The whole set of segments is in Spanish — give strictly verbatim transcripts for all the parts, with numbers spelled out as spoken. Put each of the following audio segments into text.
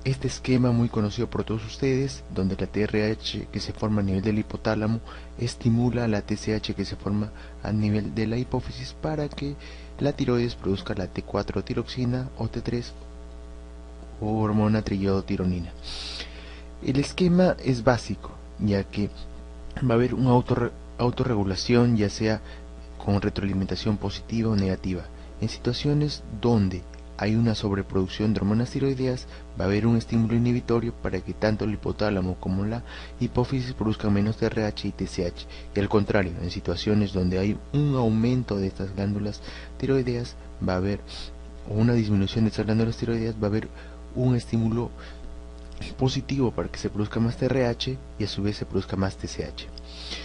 este esquema muy conocido por todos ustedes, donde la T R H que se forma a nivel del hipotálamo estimula la T S H que se forma a nivel de la hipófisis para que la tiroides produzca la T cuatro tiroxina o T tres o hormona triiodotironina. El esquema es básico, ya que va a haber una autorre autorregulación, ya sea con retroalimentación positiva o negativa. En situaciones donde hay una sobreproducción de hormonas tiroideas, va a haber un estímulo inhibitorio para que tanto el hipotálamo como la hipófisis produzcan menos T R H y T S H. Y al contrario, en situaciones donde hay un aumento de estas glándulas tiroideas, va a haber o una disminución de estas glándulas tiroideas, va a haber un estímulo positivo para que se produzca más T R H y a su vez se produzca más T S H.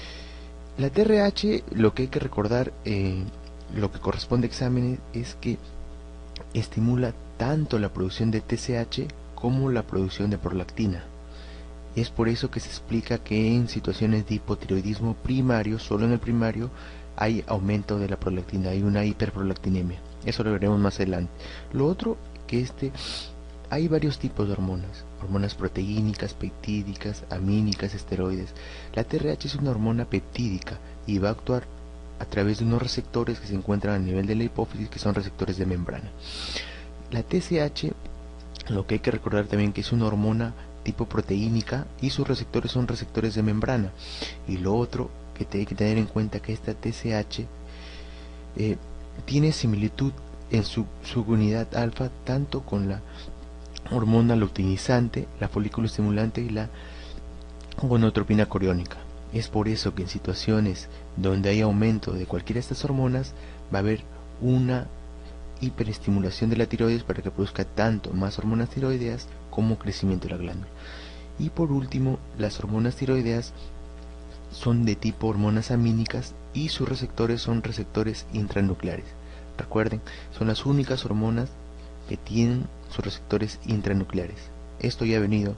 La T R H, lo que hay que recordar, eh, lo que corresponde a exámenes, es que estimula tanto la producción de T S H como la producción de prolactina. Es por eso que se explica que en situaciones de hipotiroidismo primario, solo en el primario, hay aumento de la prolactina, hay una hiperprolactinemia. Eso lo veremos más adelante. Lo otro que este hay varios tipos de hormonas, hormonas proteínicas, peptídicas, amínicas, esteroides. La T R H es una hormona peptídica y va a actuar a través de unos receptores que se encuentran a nivel de la hipófisis, que son receptores de membrana. La T S H, lo que hay que recordar también, que es una hormona tipo proteínica y sus receptores son receptores de membrana. Y lo otro que hay que tener en cuenta, que esta T S H eh, tiene similitud en su subunidad alfa tanto con la hormona luteinizante, la folículo estimulante y la gonadotropina coriónica. Es por eso que en situaciones donde hay aumento de cualquiera de estas hormonas, va a haber una hiperestimulación de la tiroides para que produzca tanto más hormonas tiroideas como crecimiento de la glándula. Y por último, las hormonas tiroideas son de tipo hormonas amínicas y sus receptores son receptores intranucleares. Recuerden, son las únicas hormonas que tienen sus receptores intranucleares. Esto ya ha venido.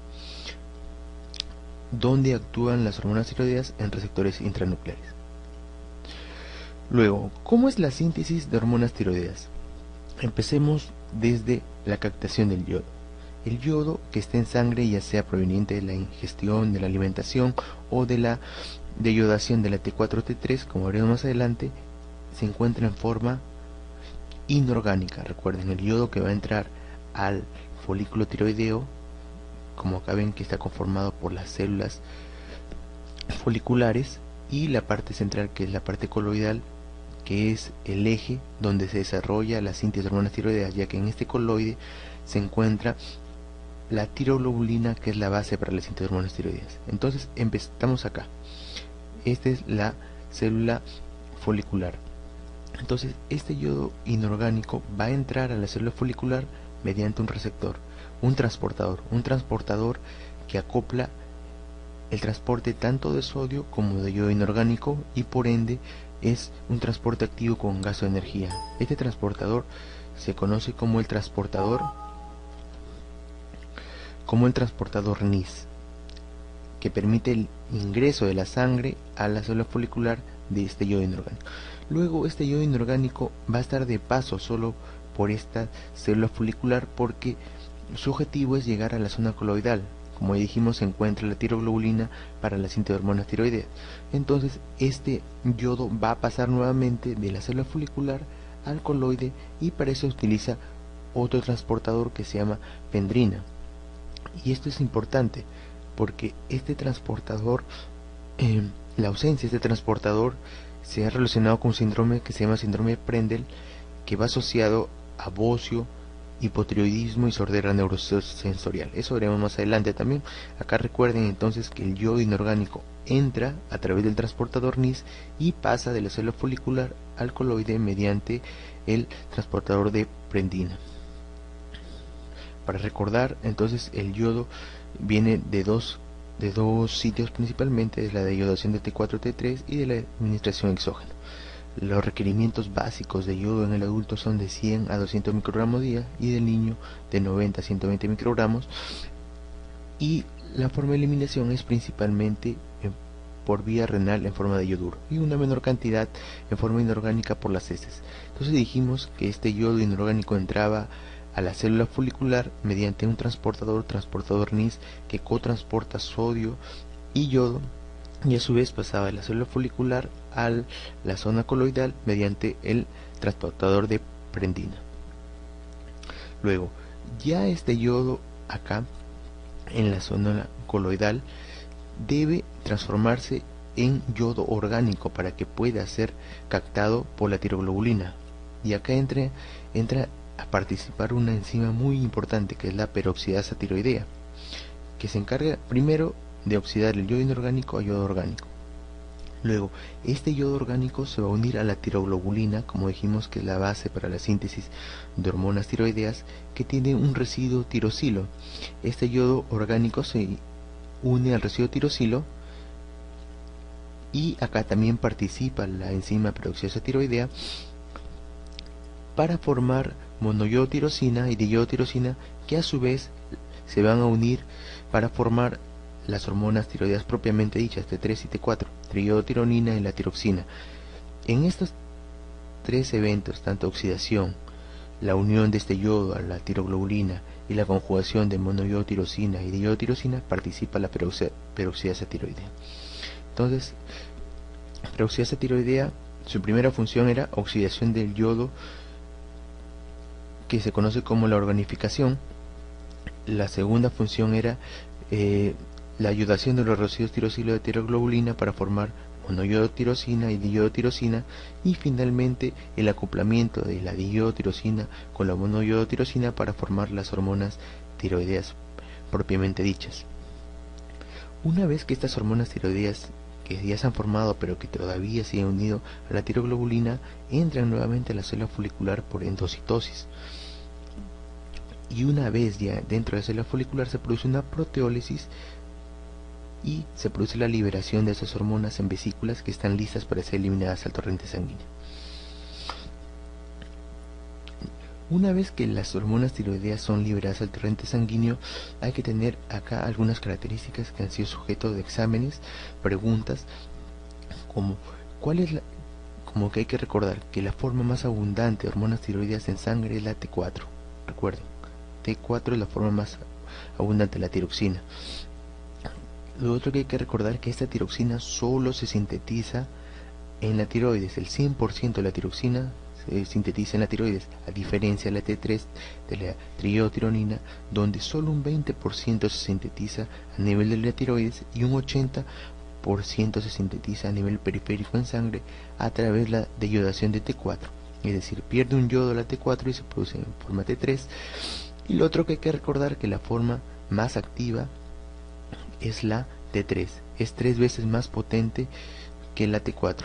¿Dónde actúan las hormonas tiroideas? En receptores intranucleares. Luego, ¿cómo es la síntesis de hormonas tiroideas? Empecemos desde la captación del yodo. El yodo que está en sangre, ya sea proveniente de la ingestión, de la alimentación o de la deyodación de la T cuatro T tres, como veremos más adelante, se encuentra en forma inorgánica. Recuerden, el yodo que va a entrar al folículo tiroideo, como acá ven que está conformado por las células foliculares y la parte central, que es la parte coloidal, que es el eje donde se desarrolla la síntesis de hormonas tiroideas, ya que en este coloide se encuentra la tiroglobulina, que es la base para la síntesis de hormonas tiroideas. Entonces empezamos acá. Esta es la célula folicular. Entonces este yodo inorgánico va a entrar a la célula folicular mediante un receptor, un transportador, un transportador que acopla el transporte tanto de sodio como de yodo inorgánico y por ende es un transporte activo con gasto de energía. Este transportador se conoce como el transportador como el transportador N I S, que permite el ingreso de la sangre a la célula folicular de este yodo inorgánico. Luego este yodo inorgánico va a estar de paso solo por esta célula folicular porque su objetivo es llegar a la zona coloidal. Como ya dijimos, se encuentra la tiroglobulina para la síntesis de hormonas tiroideas. Entonces este yodo va a pasar nuevamente de la célula folicular al coloide y para eso utiliza otro transportador que se llama pendrina. Y esto es importante porque este transportador, eh, la ausencia de este transportador se ha relacionado con un síndrome que se llama síndrome de Prendel, que va asociado a bocio, hipotiroidismo y sordera neurosensorial. Eso veremos más adelante también. Acá recuerden entonces que el yodo inorgánico entra a través del transportador N I S y pasa de la célula folicular al coloide mediante el transportador de prendina. Para recordar, entonces el yodo viene de dos de dos sitios principalmente, de la deyodación de T cuatro T tres y de la administración exógena. Los requerimientos básicos de yodo en el adulto son de cien a doscientos microgramos día y del niño de noventa a ciento veinte microgramos, y la forma de eliminación es principalmente por vía renal en forma de yoduro y una menor cantidad en forma inorgánica por las heces. Entonces dijimos que este yodo inorgánico entraba a la célula folicular mediante un transportador, transportador N I S, que cotransporta sodio y yodo, y a su vez pasaba de la célula folicular a la zona coloidal mediante el transportador de prendina. Luego, ya este yodo acá en la zona coloidal debe transformarse en yodo orgánico para que pueda ser captado por la tiroglobulina, y acá entra, entra a participar una enzima muy importante, que es la peroxidasa tiroidea, que se encarga primero de oxidar el yodo inorgánico a yodo orgánico. Luego, este yodo orgánico se va a unir a la tiroglobulina, como dijimos que es la base para la síntesis de hormonas tiroideas, que tiene un residuo tirosilo. Este yodo orgánico se une al residuo tirosilo, y acá también participa la enzima peroxidasa tiroidea para formar monoyodotirosina y diyodotirosina, que a su vez se van a unir para formar las hormonas tiroideas propiamente dichas, T tres y T cuatro, triiodotironina y la tiroxina. En estos tres eventos, tanto oxidación, la unión de este yodo a la tiroglobulina y la conjugación de monoyodotirosina y diyodotirosina, participa la peroxidasa tiroidea. Entonces, peroxidasa tiroidea, su primera función era oxidación del yodo, que se conoce como la organificación. La segunda función era eh, la ayudación de los residuos tirosilo de tiroglobulina para formar monoyodotirosina y diyodotirosina, y finalmente el acoplamiento de la diyodotirosina con la monoyodotirosina para formar las hormonas tiroideas propiamente dichas. Una vez que estas hormonas tiroideas, que ya se han formado pero que todavía se han unido a la tiroglobulina, entran nuevamente a la célula folicular por endocitosis, y una vez ya dentro de la célula folicular se produce una proteólisis y se produce la liberación de esas hormonas en vesículas que están listas para ser eliminadas al torrente sanguíneo. Una vez que las hormonas tiroideas son liberadas al torrente sanguíneo, hay que tener acá algunas características que han sido sujeto de exámenes, preguntas, como cuál es la, como que hay que recordar que la forma más abundante de hormonas tiroideas en sangre es la T cuatro. Recuerden, T cuatro es la forma más abundante de la tiroxina. Lo otro que hay que recordar es que esta tiroxina solo se sintetiza en la tiroides. El cien por ciento de la tiroxina se sintetiza en la tiroides, a diferencia de la T tres, de la triiodotironina, donde solo un veinte por ciento se sintetiza a nivel de la tiroides y un ochenta por ciento se sintetiza a nivel periférico en sangre a través de la deyodación de T cuatro. Es decir, pierde un yodo la T cuatro y se produce en forma T tres. Y lo otro que hay que recordar es que la forma más activa es la T tres, es tres veces más potente que la T cuatro.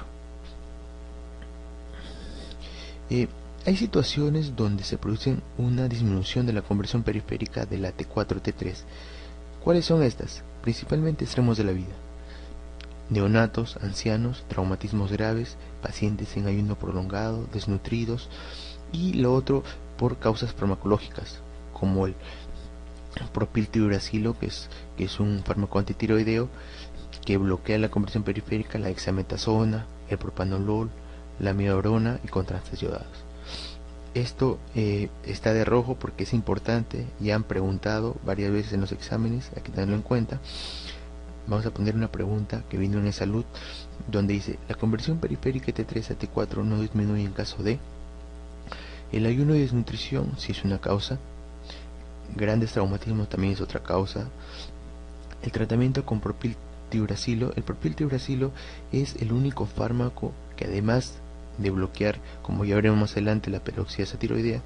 Eh, hay situaciones donde se produce una disminución de la conversión periférica de la T cuatro T tres. ¿Cuáles son estas? Principalmente extremos de la vida: neonatos, ancianos, traumatismos graves, pacientes en ayuno prolongado, desnutridos, y lo otro por causas farmacológicas, como el propiltiuracilo, que es, que es un fármaco antitiroideo que bloquea la conversión periférica, la dexametasona, el propanolol, la amiodarona y contrastes yodados. Esto eh, está de rojo porque es importante, ya han preguntado varias veces en los exámenes, hay que tenerlo en cuenta. Vamos a poner una pregunta que vino en salud, donde dice: la conversión periférica T tres a T cuatro no disminuye en caso de el ayuno y desnutrición, si es una causa; grandes traumatismos también es otra causa; el tratamiento con propiltiuracilo. El propiltiuracilo es el único fármaco que, además de bloquear, como ya veremos más adelante, la peroxidasa tiroidea,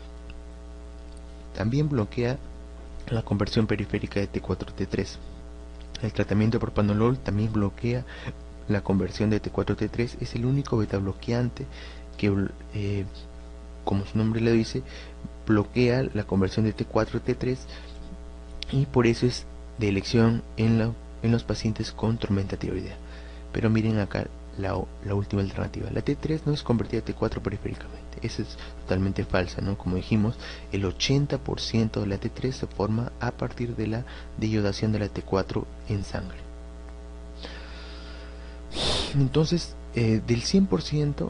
también bloquea la conversión periférica de T cuatro a T tres. El tratamiento de propanolol también bloquea la conversión de T cuatro a T tres. Es el único beta bloqueante que, eh, como su nombre le dice, bloquea la conversión de T cuatro a T tres, y por eso es de elección en, la, en los pacientes con tormenta tiroidea. Pero miren acá la, la última alternativa: la T tres no es convertida a T cuatro periféricamente. Eso es totalmente falsa, ¿no? Como dijimos, el ochenta por ciento de la T tres se forma a partir de la deyodación de la T cuatro en sangre. Entonces, eh, del cien por ciento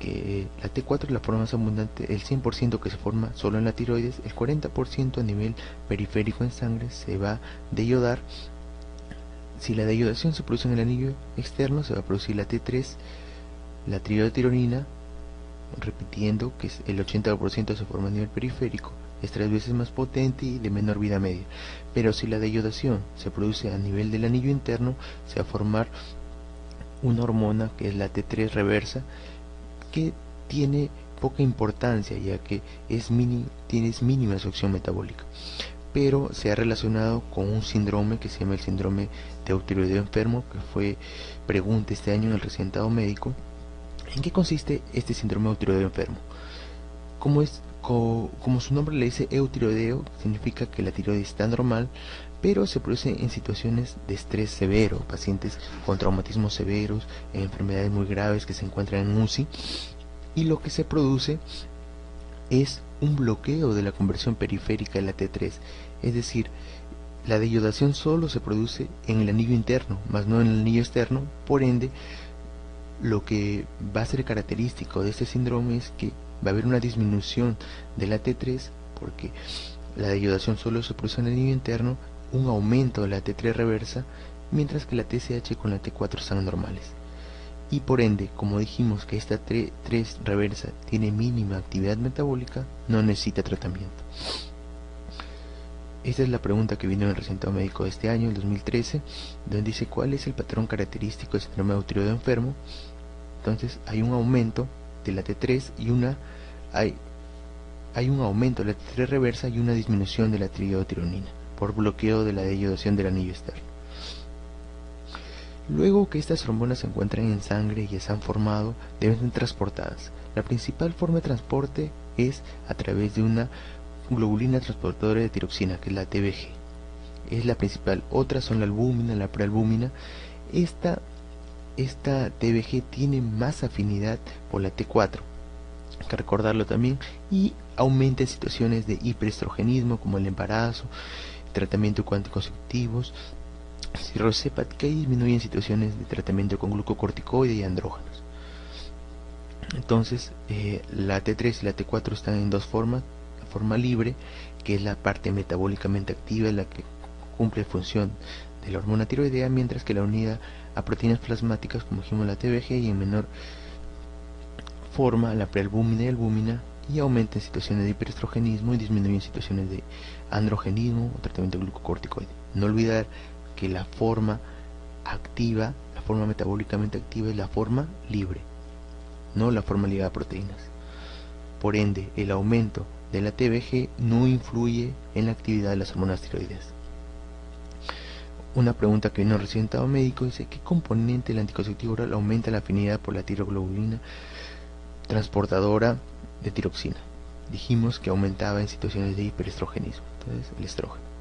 que la T cuatro es la forma más abundante, el cien por ciento que se forma solo en la tiroides, el cuarenta por ciento a nivel periférico en sangre se va a deyodar. Si la deyodación se produce en el anillo externo, se va a producir la T tres, la triiodotironina, repitiendo que el ochenta por ciento se forma a nivel periférico, es tres veces más potente y de menor vida media. Pero si la deyodación se produce a nivel del anillo interno, se va a formar una hormona que es la T tres reversa, que tiene poca importancia ya que es, mini, tiene mínima absorción metabólica, pero se ha relacionado con un síndrome que se llama el síndrome de eutiroideo enfermo, que fue pregunta este año en el recentado médico. ¿En qué consiste este síndrome de eutiroideo enfermo? Como, es, co, como su nombre le dice, eutiroideo significa que la tiroides está normal, pero se produce en situaciones de estrés severo, pacientes con traumatismos severos, enfermedades muy graves que se encuentran en U C I, y lo que se produce es un bloqueo de la conversión periférica de la T tres, es decir, la deyodación solo se produce en el anillo interno, más no en el anillo externo. Por ende, lo que va a ser característico de este síndrome es que va a haber una disminución de la T tres, porque la deyodación solo se produce en el anillo interno, un aumento de la T tres reversa, mientras que la T S H con la T cuatro están normales. Y por ende, como dijimos que esta T tres reversa tiene mínima actividad metabólica, no necesita tratamiento. Esta es la pregunta que vino en el recentado médico de este año, el dos mil trece, donde dice cuál es el patrón característico del síndrome de eutiroideo enfermo. Entonces hay un aumento de la T tres y una hay, hay un aumento de la T tres reversa y una disminución de la triiodotironina por bloqueo de la deyodación del anillo externo. Luego que estas hormonas se encuentran en sangre y se han formado, deben ser transportadas. La principal forma de transporte es a través de una globulina transportadora de tiroxina, que es la T B G. Es la principal. Otras son la albúmina, la prealbúmina. Esta, esta T B G tiene más afinidad por la T cuatro, hay que recordarlo también, y aumenta en situaciones de hiperestrogenismo como el embarazo, tratamiento con anticonceptivos, cirrosis hepática, y disminuye en situaciones de tratamiento con glucocorticoide y andrógenos. Entonces, eh, la T tres y la T cuatro están en dos formas. La forma libre, que es la parte metabólicamente activa, la que cumple función de la hormona tiroidea, mientras que la unida a proteínas plasmáticas, como dijimos, la T B G, y en menor forma la prealbúmina y albúmina, y aumenta en situaciones de hiperestrogenismo y disminuye en situaciones de androgenismo o tratamiento glucocorticoide. No olvidar que la forma activa, la forma metabólicamente activa, es la forma libre, no la forma ligada a proteínas. Por ende, el aumento de la T B G no influye en la actividad de las hormonas tiroideas. Una pregunta que vino recién dado médico dice: ¿qué componente del anticonceptivo oral aumenta la afinidad por la tiroglobulina transportadora de tiroxina? Dijimos que aumentaba en situaciones de hiperestrogenismo, entonces el estrógeno.